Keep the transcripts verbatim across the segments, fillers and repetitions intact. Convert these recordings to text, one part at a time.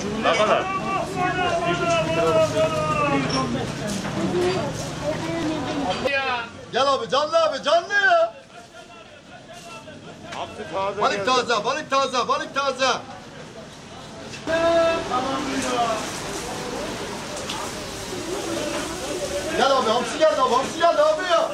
Ne kadar? Gel abi canlı abi canlı ya. Hamsi taze Balık geldi. taze, balık taze, balık taze. Gel abi hamsi geldi abi, hamsi geldi abi ya.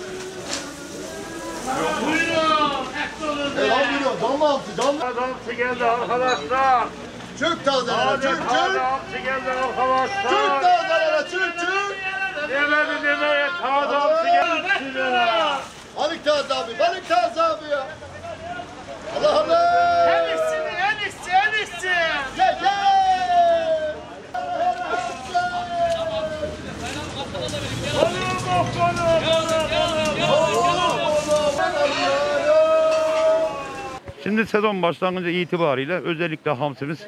Buyurun. Et dolu. Ey abi buyuruyor, canlı hamsi, canlı. Hamsi geldi arkadaşlar. Çök tazelere, çök çök. Taze hamsi geldi Çök arkadaşlar. tazelere, çök çök. Demedi demeye taze hamsi geldi. Balık taze abi, balık taze abi ya. Allah Allah. En iyisi, en iyisi, en iyisi. Gel gel. Şimdi sezon başlangıcı itibariyle özellikle hamsimiz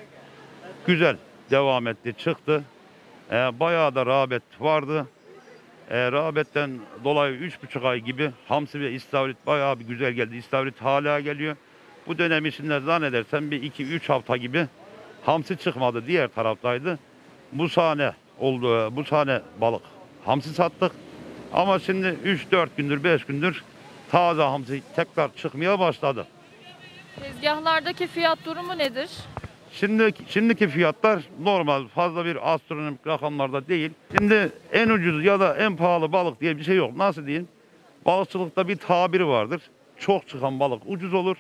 güzel devam etti, çıktı. Ee, bayağı da rağbet vardı. Ee, rağbetten dolayı üç buçuk ay gibi hamsi ve istavrit bayağı bir güzel geldi. İstavrit hala geliyor. Bu dönem içinde zannedersem bir iki üç hafta gibi hamsi çıkmadı. Diğer taraftaydı. Bu sahne oldu. Bu sahne balık hamsi sattık. Ama şimdi üç dört gündür, beş gündür taze hamsi tekrar çıkmaya başladı. Tezgahlardaki fiyat durumu nedir? Şimdi şimdiki fiyatlar normal, fazla bir astronomik rakamlarda değil. Şimdi en ucuz ya da en pahalı balık diye bir şey yok. Nasıl diyeyim? Balıkçılıkta bir tabiri vardır. Çok çıkan balık ucuz olur.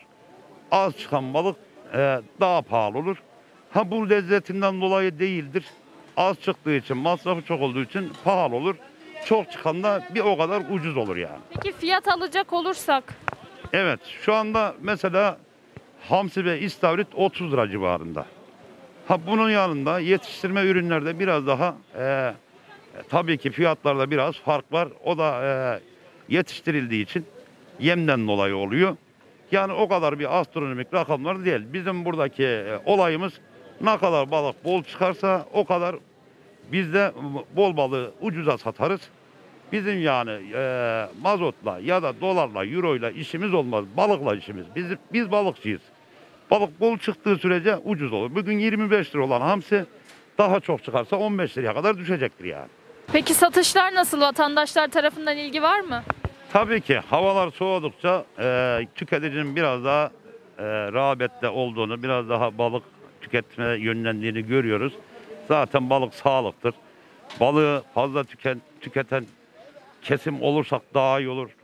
Az çıkan balık e, daha pahalı olur. Ha bu lezzetinden dolayı değildir. Az çıktığı için, masrafı çok olduğu için pahalı olur. Çok çıkan da bir o kadar ucuz olur yani. Peki fiyat alacak olursak? Evet, şu anda mesela hamsi ve istavrit otuz lira civarında. Ha bunun yanında yetiştirme ürünlerde biraz daha e, tabii ki fiyatlarda biraz fark var. O da e, yetiştirildiği için yemden dolayı oluyor. Yani o kadar bir astronomik rakamlar değil. Bizim buradaki e, olayımız ne kadar balık bol çıkarsa o kadar biz de bol balığı ucuza satarız. Bizim yani e, mazotla ya da dolarla, euroyla işimiz olmaz. Balıkla işimiz. Biz, biz balıkçıyız. Balık bol çıktığı sürece ucuz olur. Bugün yirmi beş lira olan hamsi daha çok çıkarsa on beş liraya kadar düşecektir yani. Peki satışlar nasıl? Vatandaşlar tarafından ilgi var mı? Tabii ki havalar soğudukça e, tüketicinin biraz daha e, rağbette olduğunu, biraz daha balık tüketmeye yönlendiğini görüyoruz. Zaten balık sağlıktır. Balığı fazla tüken, tüketen kesim olursak daha iyi olur.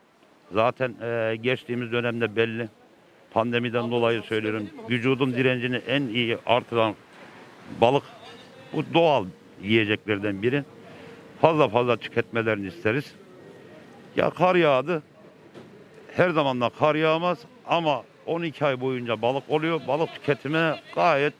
Zaten e, geçtiğimiz dönemde belli. Pandemiden dolayı söylüyorum. Vücudun direncini en iyi artıran balık bu doğal yiyeceklerden biri. Fazla fazla tüketmelerini isteriz. Ya kar yağdı. Her zaman da kar yağmaz ama on iki ay boyunca balık oluyor. Balık tüketimine gayet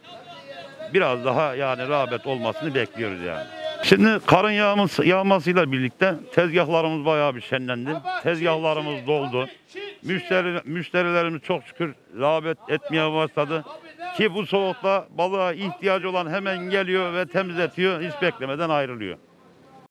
biraz daha yani rağbet olmasını bekliyoruz yani. Şimdi karın yağması, yağmasıyla birlikte tezgahlarımız bayağı bir şenlendi. Tezgahlarımız doldu. Müşteri, müşterilerimiz çok şükür rağbet etmeye başladı. Ki bu soğukta balığa ihtiyacı olan hemen geliyor ve temizletiyor. Hiç beklemeden ayrılıyor.